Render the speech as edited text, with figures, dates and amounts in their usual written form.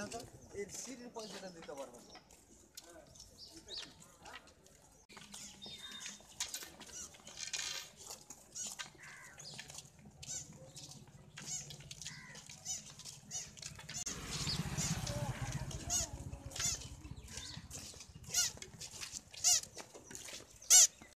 জানো তো এর সিঁড়ির পয়সাটা দিতে পারবেন না।